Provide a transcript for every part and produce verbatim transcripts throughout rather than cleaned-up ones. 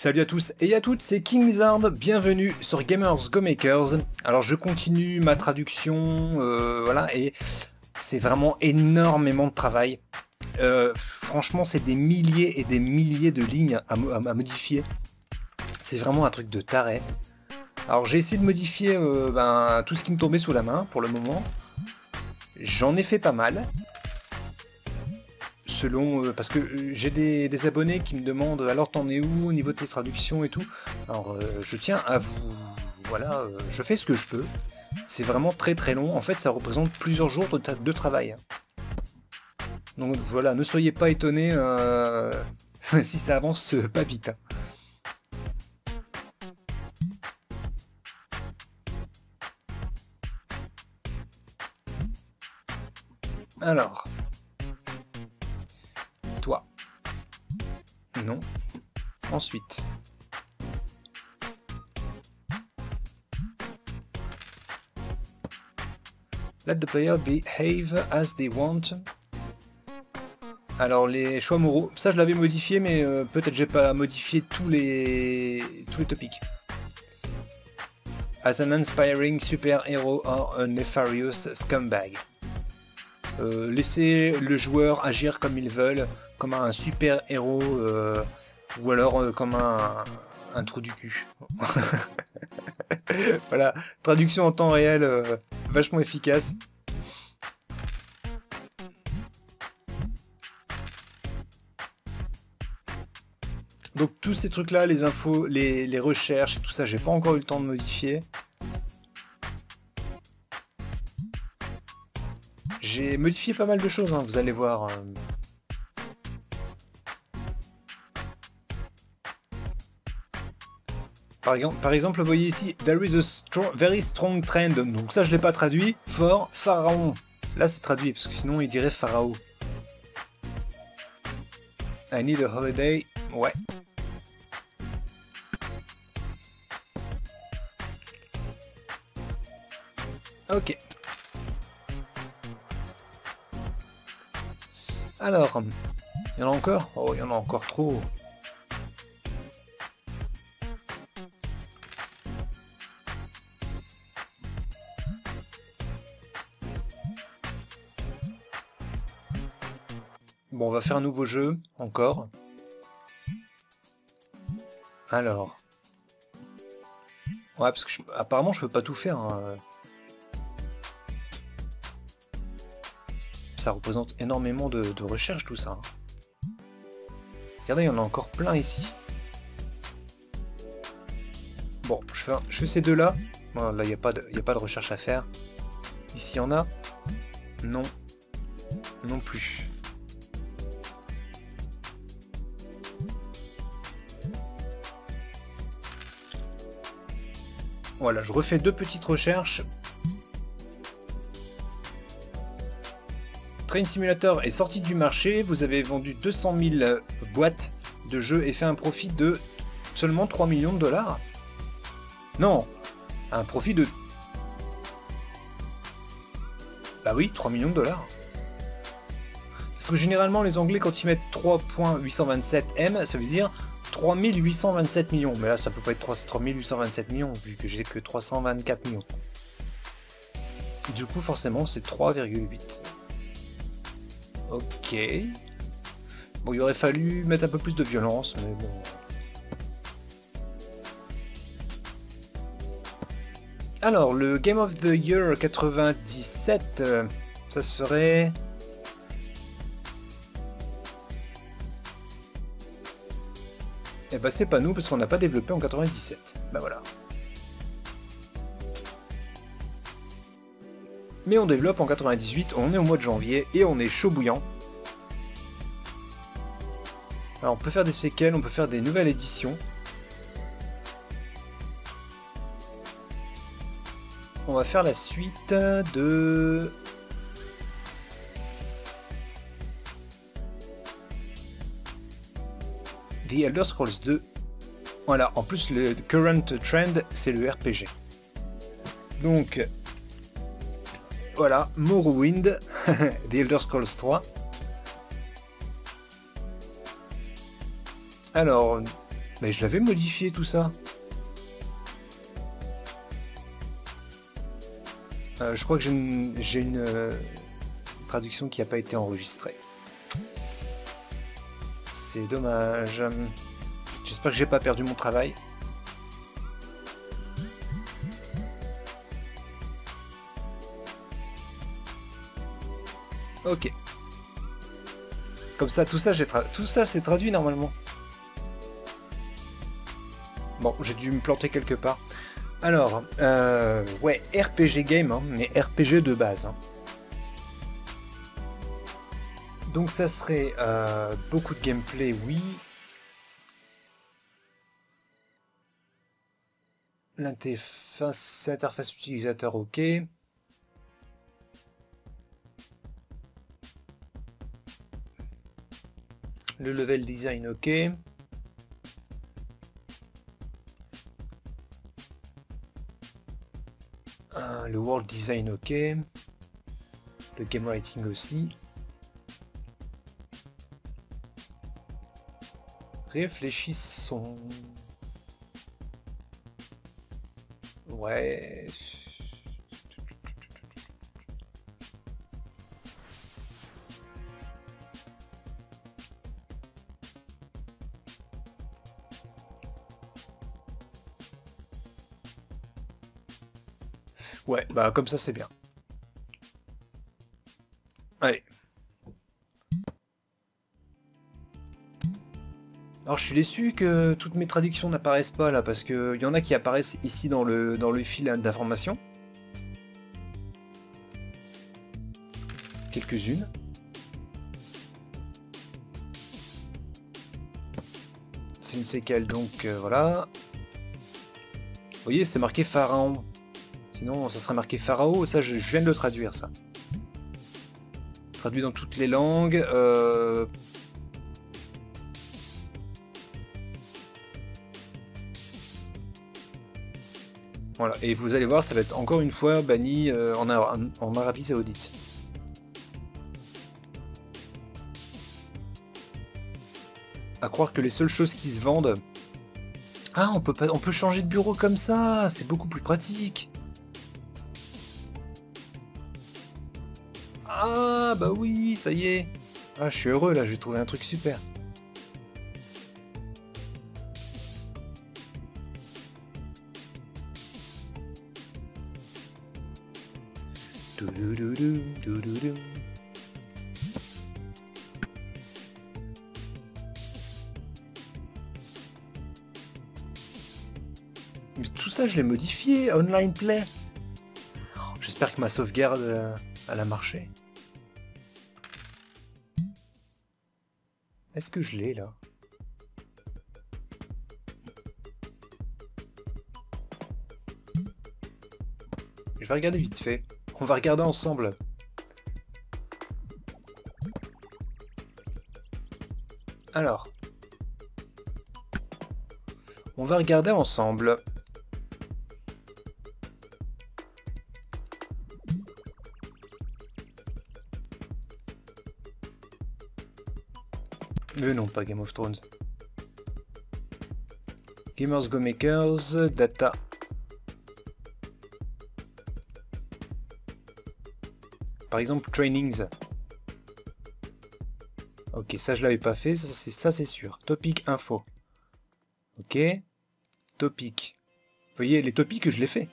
Salut à tous et à toutes, c'est King Lizard, bienvenue sur Gamers Go Makers. Alors je continue ma traduction, euh, voilà, et c'est vraiment énormément de travail. Euh, franchement, c'est des milliers et des milliers de lignes à, mo à modifier. C'est vraiment un truc de taré. Alors j'ai essayé de modifier euh, ben, tout ce qui me tombait sous la main pour le moment. J'en ai fait pas mal. Selon, euh, parce que euh, j'ai des, des abonnés qui me demandent alors t'en es où au niveau de tes traductions et tout. Alors euh, je tiens à vous, voilà, euh, je fais ce que je peux. C'est vraiment très très long. En fait, ça représente plusieurs jours de, de travail. Donc voilà, ne soyez pas étonnés euh, si ça avance euh, pas vite. Alors, toi, non. Ensuite, let the player behave as they want. Alors les choix moraux, ça je l'avais modifié, mais euh, peut-être j'ai pas modifié tous les tous les topics. As an inspiring superhero or a nefarious scumbag. Euh, laisser le joueur agir comme ils veulent, comme un super héros, euh, ou alors euh, comme un, un trou du cul. Voilà, traduction en temps réel, euh, vachement efficace. Donc tous ces trucs là, les infos, les, les recherches et tout ça, j'ai pas encore eu le temps de modifier. J'ai modifié pas mal de choses, hein, vous allez voir. Par exemple, par exemple, vous voyez ici, there is a strong, very strong trend. Donc ça, je l'ai pas traduit. For pharaon. Là, c'est traduit parce que sinon, il dirait pharaon. I need a holiday. Ouais. Ok. Alors, il y en a encore? Oh, il y en a encore trop. Bon, on va faire un nouveau jeu, encore. Alors. Ouais, parce que je, apparemment, je peux pas tout faire. Hein. Ça représente énormément de, de recherche, tout ça. Regardez, il y en a encore plein ici. Bon, je fais, je fais ces deux-là. Bon, là, il n'y a, a pas de recherche à faire. Ici, il y en a. Non. Non plus. Voilà, je refais deux petites recherches. Train Simulator est sorti du marché, vous avez vendu deux cent mille boîtes de jeux et fait un profit de seulement trois millions de dollars. Non, un profit de... Bah oui, trois millions de dollars. Parce que généralement les Anglais quand ils mettent trois virgule huit cent vingt-sept M, ça veut dire trois mille huit cent vingt-sept millions. Mais là ça peut pas être trois mille huit cent vingt-sept millions vu que j'ai que trois cent vingt-quatre millions. Du coup forcément c'est trois virgule huit. Ok. Bon, il aurait fallu mettre un peu plus de violence, mais bon. Alors, le Game of the Year quatre-vingt-dix-sept, euh, ça serait... Eh ben, c'est pas nous, parce qu'on n'a pas développé en quatre-vingt-dix-sept. Ben voilà. Mais on développe en quatre-vingt-dix-huit, on est au mois de janvier et on est chaud bouillant. Alors on peut faire des séquelles, on peut faire des nouvelles éditions. On va faire la suite de... The Elder Scrolls deux. Voilà, en plus le current trend c'est le R P G. Donc... Voilà, Morrowind, The Elder Scrolls trois. Alors, Mais je l'avais modifié tout ça. Euh, je crois que j'ai une, j'ai une euh, traduction qui n'a pas été enregistrée. C'est dommage. J'espère que j'ai pas perdu mon travail. Ok. Comme ça, tout ça, j'ai tra... tout ça, c'est traduit normalement. Bon, j'ai dû me planter quelque part. Alors, euh, ouais, R P G game, hein, mais R P G de base. Hein. Donc ça serait euh, beaucoup de gameplay, oui. L'interface, interface utilisateur, ok. Le level design, ok. Euh, le world design, ok. Le game writing aussi. Réfléchissons. Ouais. Ouais, bah comme ça c'est bien. Allez. Alors je suis déçu que toutes mes traductions n'apparaissent pas là, parce qu'il y en a qui apparaissent ici dans le, dans le fil d'information. Quelques-unes. C'est une séquelle, donc euh, voilà. Vous voyez, c'est marqué Pharaon. Sinon, ça serait marqué Pharao. Ça, je, je viens de le traduire, ça. Traduit dans toutes les langues. Euh... Voilà, et vous allez voir, ça va être encore une fois banni euh, en, en, en Arabie Saoudite. À croire que les seules choses qui se vendent... Ah, on peut pas, on peut changer de bureau comme ça, c'est beaucoup plus pratique. Ah, bah oui, ça y est. Ah, je suis heureux là, j'ai trouvé un truc super. Mais tout ça, je l'ai modifié, online play. J'espère que ma sauvegarde, euh, elle a marché. Est-ce que je l'ai là? Je vais regarder vite fait. On va regarder ensemble. Alors. On va regarder ensemble. Mais non, pas Game of Thrones. Gamers Go Makers, data. Par exemple, trainings. Ok, ça je l'avais pas fait, ça c'est ça c'est sûr. Topic info. Ok. Topic. Vous voyez, les topics que je l'ai fait.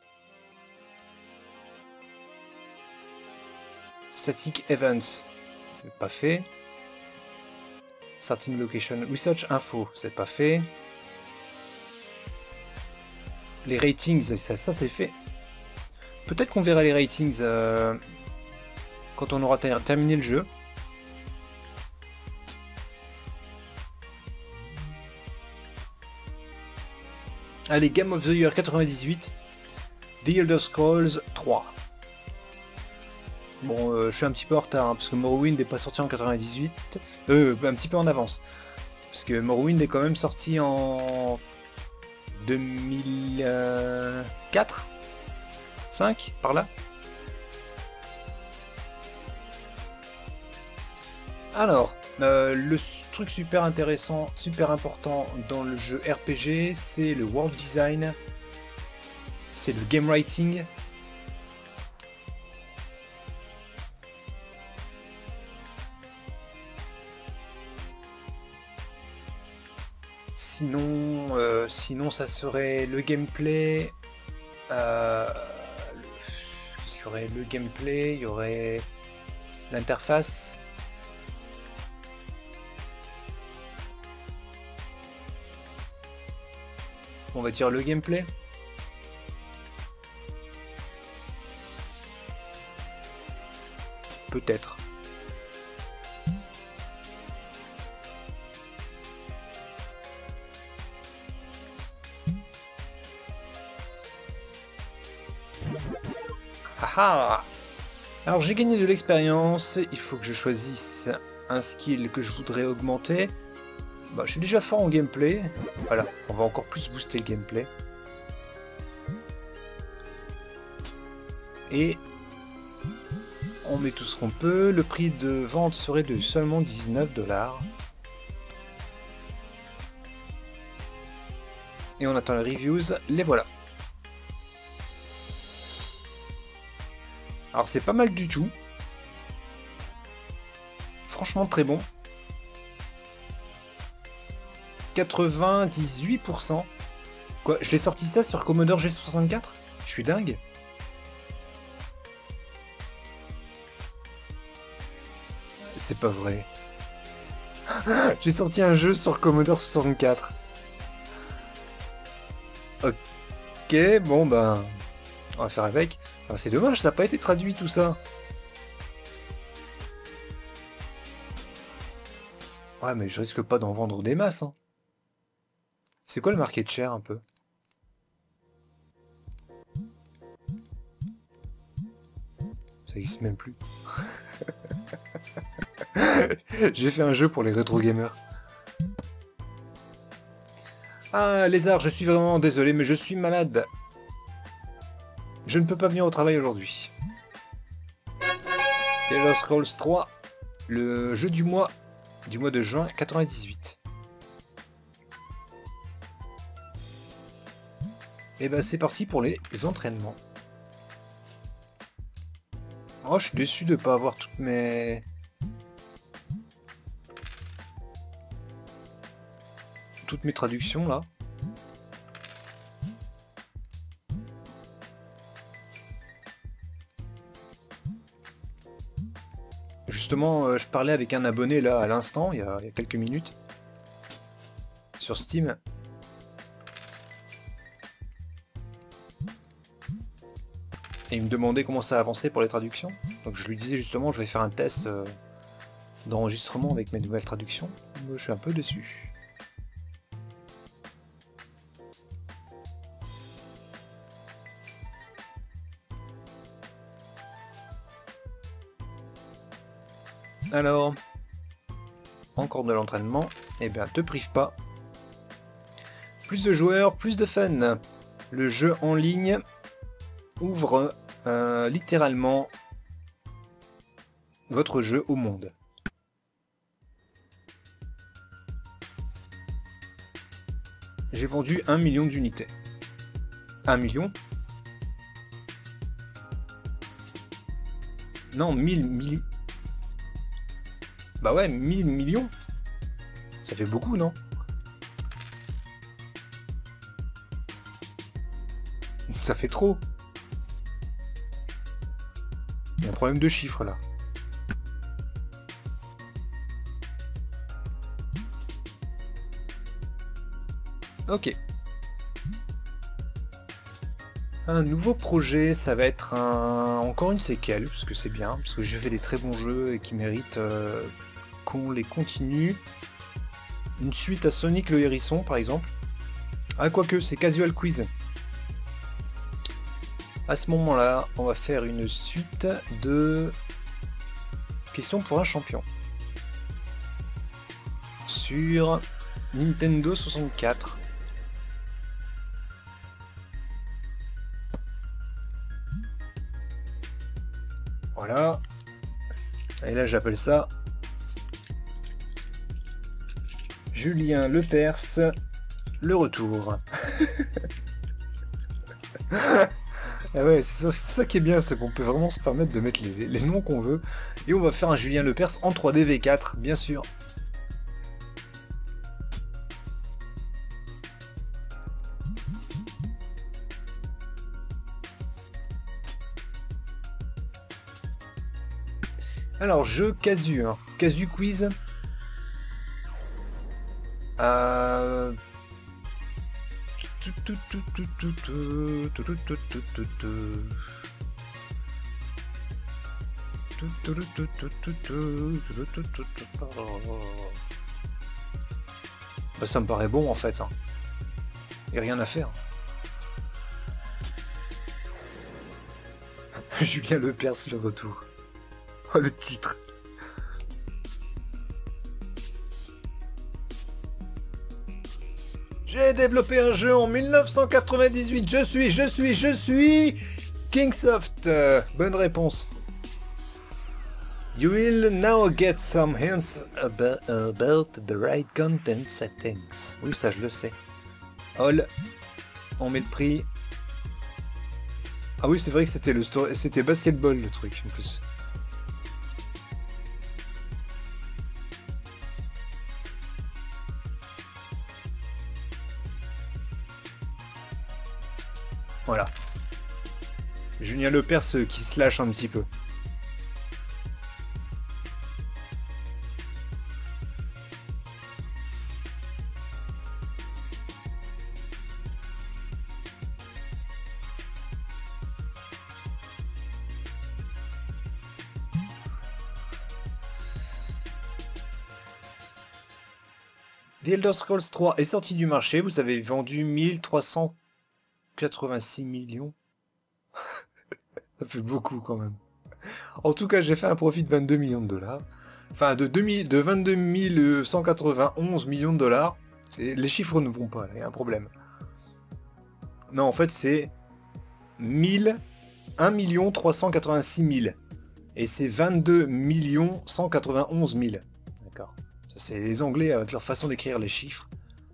Static events. Pas fait. Starting location. Research info. C'est pas fait. Les ratings, ça, ça c'est fait. Peut-être qu'on verra les ratings euh, quand on aura ter terminé le jeu. Allez, Game of the Year quatre-vingt-dix-huit, The Elder Scrolls trois. Bon, euh, je suis un petit peu en retard, hein, parce que Morrowind n'est pas sorti en quatre-vingt-dix-huit. Euh, un petit peu en avance. Parce que Morrowind est quand même sorti en deux mille quatre, cinq, par là. Alors, euh, le truc super intéressant, super important dans le jeu R P G, c'est le world design, c'est le game writing. Sinon, euh, sinon ça serait le gameplay. Euh, le, il y aurait le gameplay, il y aurait l'interface. On va dire le gameplay. Peut-être. Ah, alors j'ai gagné de l'expérience, il faut que je choisisse un skill que je voudrais augmenter. Bah, je suis déjà fort en gameplay, voilà, on va encore plus booster le gameplay. Et on met tout ce qu'on peut, le prix de vente serait de seulement dix-neuf dollars. Et on attend les reviews, les voilà. Alors c'est pas mal du tout. Franchement très bon. quatre-vingt-dix-huit pour cent. Quoi, je l'ai sorti ça sur Commodore G soixante-quatre? Je suis dingue. C'est pas vrai. J'ai sorti un jeu sur Commodore soixante-quatre. Ok, bon ben... on va faire avec. Enfin, c'est dommage, ça n'a pas été traduit tout ça. Ouais, mais je risque pas d'en vendre des masses. Hein. C'est quoi le market share un peu? Ça existe même plus. J'ai fait un jeu pour les rétro gamers. Ah, Lézard, je suis vraiment désolé, mais je suis malade. Je ne peux pas venir au travail aujourd'hui. Elder Scrolls trois, le jeu du mois, du mois de juin quatre-vingt-dix-huit. Et ben c'est parti pour les entraînements. Oh, je suis déçu de ne pas avoir toutes mes... toutes mes traductions là. Justement, euh, je parlais avec un abonné là à l'instant, il, il y a quelques minutes, sur Steam. Et il me demandait comment ça avançait pour les traductions. Donc je lui disais justement, je vais faire un test euh, d'enregistrement avec mes nouvelles traductions. Moi, je suis un peu déçu. Alors, encore de l'entraînement, et eh bien te prive pas. Plus de joueurs, plus de fun. Le jeu en ligne ouvre euh, littéralement votre jeu au monde. J'ai vendu un million d'unités. Un million? Non, mille milli... Bah ouais, mille millions. Ça fait beaucoup, non? Ça fait trop. Il y a un problème de chiffres là. Ok. Un nouveau projet, ça va être un... encore une séquelle, parce que c'est bien, parce que j'ai fait des très bons jeux et qui méritent euh, qu'on les continue. Une suite à Sonic le Hérisson, par exemple. Ah, quoique, c'est Casual Quiz. À ce moment-là, on va faire une suite de questions pour un champion. Sur Nintendo soixante-quatre. Voilà. Et là, j'appelle ça Julien Lepers, le retour. Ah ouais, c'est ça, c'est ça qui est bien, c'est qu'on peut vraiment se permettre de mettre les, les noms qu'on veut. Et on va faire un Julien Lepers en trois D V quatre, bien sûr. Alors, jeu casu, hein. Casu quiz. Euh... Bah, ça me paraît bon en fait. Hein. Et rien à faire. Julien Lepers, le retour. Oh, le titre. J'ai développé un jeu en mille neuf cent quatre-vingt-dix-huit. Je suis, je suis, je suis Kingsoft. Euh, bonne réponse. You will now get some hints about, about the right content settings. Oui, ça je le sais. All. On met le prix. Ah oui, c'est vrai que c'était le story, c'était basketball le truc en plus. Voilà. Julien Lepers qui se lâche un petit peu. The Elder Scrolls trois est sorti du marché, vous avez vendu mille trois cent quatre-vingt-six millions. Ça fait beaucoup quand même. En tout cas, j'ai fait un profit de vingt-deux millions de dollars. Enfin, de, deux mille, de vingt-deux mille cent quatre-vingt-onze millions de dollars. Les chiffres ne vont pas, il y a un problème. Non, en fait, c'est mille, un million trois cent quatre-vingt-six mille. Et c'est vingt-deux millions cent quatre-vingt-onze mille. D'accord. Ça, c'est les Anglais avec leur façon d'écrire les chiffres.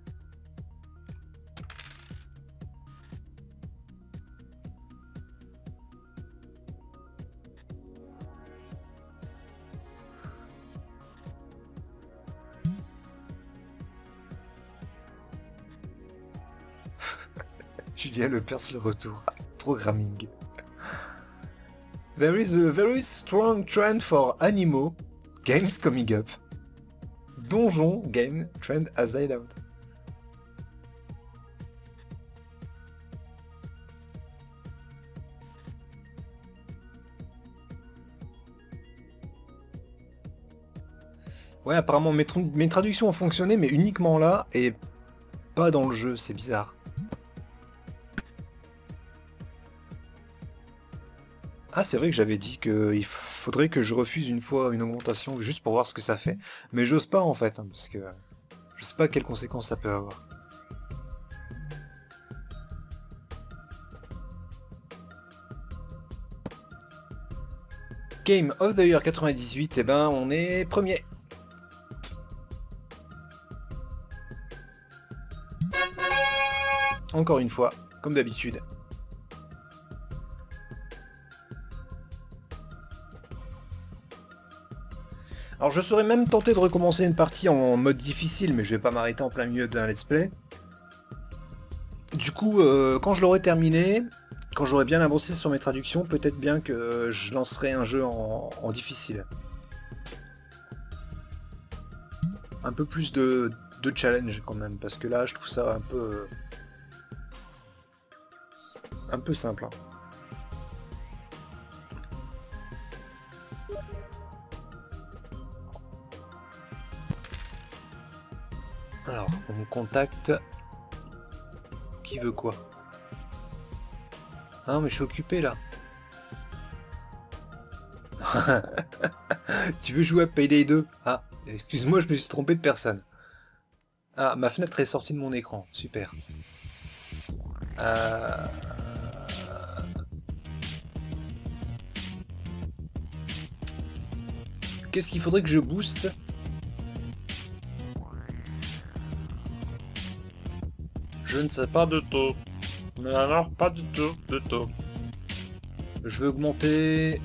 Julien Lepers, le retour. Programming. There is a very strong trend for animo games coming up. Donjon game trend has died out. Ouais, apparemment mes, tra mes traductions ont fonctionné, mais uniquement là et pas dans le jeu, c'est bizarre. Ah, c'est vrai que j'avais dit qu'il faudrait que je refuse une fois une augmentation juste pour voir ce que ça fait. Mais j'ose pas en fait, hein, parce que je sais pas quelles conséquences ça peut avoir. Game of the Year quatre-vingt-dix-huit, et eh ben on est premier. Encore une fois, comme d'habitude. Alors je serais même tenté de recommencer une partie en mode difficile, mais je vais pas m'arrêter en plein milieu d'un let's play. Du coup, euh, quand je l'aurai terminé, quand j'aurai bien avancé sur mes traductions, peut-être bien que je lancerai un jeu en, en difficile. Un peu plus de, de challenge quand même, parce que là je trouve ça un peu... un peu simple. Hein. Alors, on me contacte. Qui veut quoi? Ah, mais je suis occupé là. Tu veux jouer à Payday deux? Ah, excuse-moi, je me suis trompé de personne. Ah, ma fenêtre est sortie de mon écran. Super. Euh... Qu'est-ce qu'il faudrait que je booste? Je ne sais pas du tout. Mais alors, pas du tout, du tout. Je veux augmenter...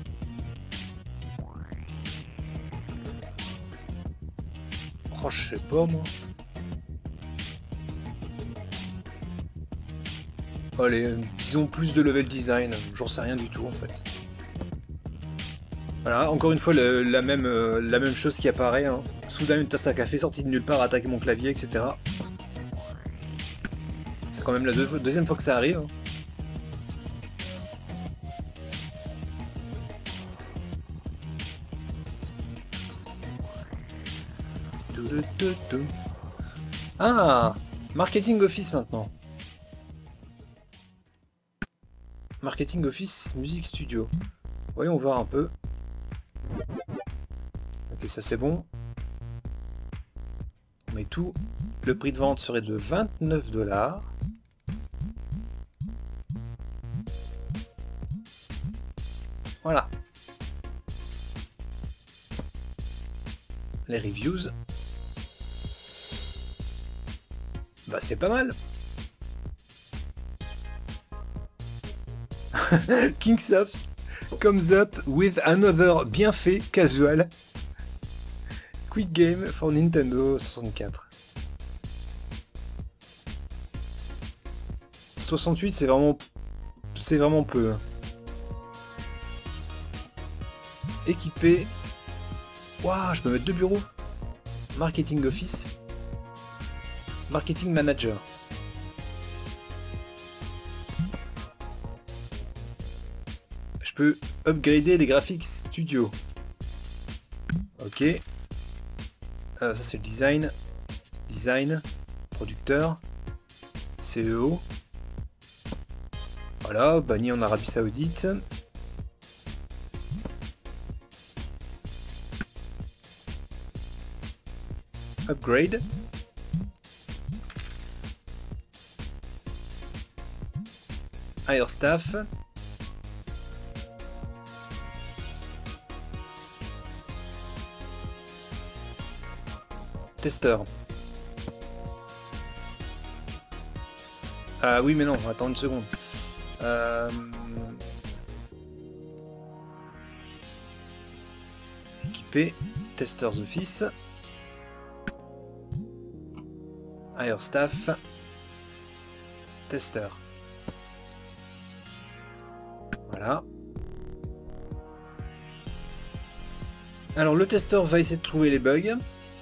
Oh, je sais pas, moi. Allez, disons plus de level design. J'en sais rien du tout, en fait. Voilà, encore une fois, le, la, même, euh, la même chose qui apparaît. Hein. Soudain, une tasse à café sortie de nulle part, attaquer mon clavier, et cetera. C'est quand même la deux, deuxième fois que ça arrive. Hein. Ah, Marketing Office maintenant. Marketing Office Music Studio. Voyons voir un peu. Ok, ça c'est bon. On met tout. Le prix de vente serait de vingt-neuf dollars. Voilà. Les reviews. Bah c'est pas mal. Kingsoft comes up with another bien fait casual quick game for Nintendo soixante-quatre. soixante-huit c'est vraiment c'est vraiment peu. Équipé. Waouh, je peux mettre deux bureaux. Marketing Office. Marketing Manager. Je peux upgrader les graphiques studio. Ok. Euh, ça c'est le design. Design. Producteur. C E O. Voilà, banni en Arabie Saoudite. Upgrade. Hire staff. Testeur. Ah oui mais non, attends une seconde. Euh... Équipé. Testers Office. Hire staff. Testeur. Voilà. Alors le testeur va essayer de trouver les bugs.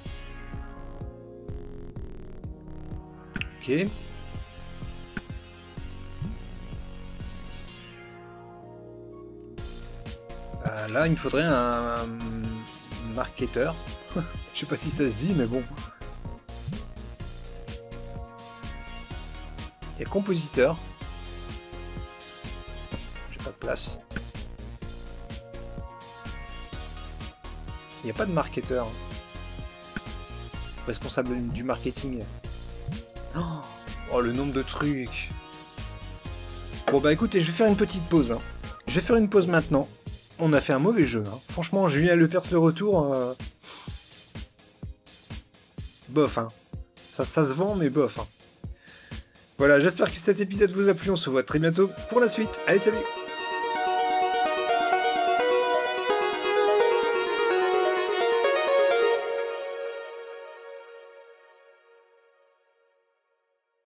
Ok. Euh, là, il me faudrait un, un marketeur. Je sais pas si ça se dit, mais bon. Il y a compositeur. J'ai pas de place. Il n'y a pas de marketeur. Responsable du marketing. Oh, le nombre de trucs. Bon bah écoutez, je vais faire une petite pause. Hein. Je vais faire une pause maintenant. On a fait un mauvais jeu. Hein. Franchement, Julien Lepers le retour... Euh... Bof, hein. Ça, ça se vend, mais bof. Hein. Voilà, j'espère que cet épisode vous a plu. On se voit très bientôt pour la suite. Allez, salut!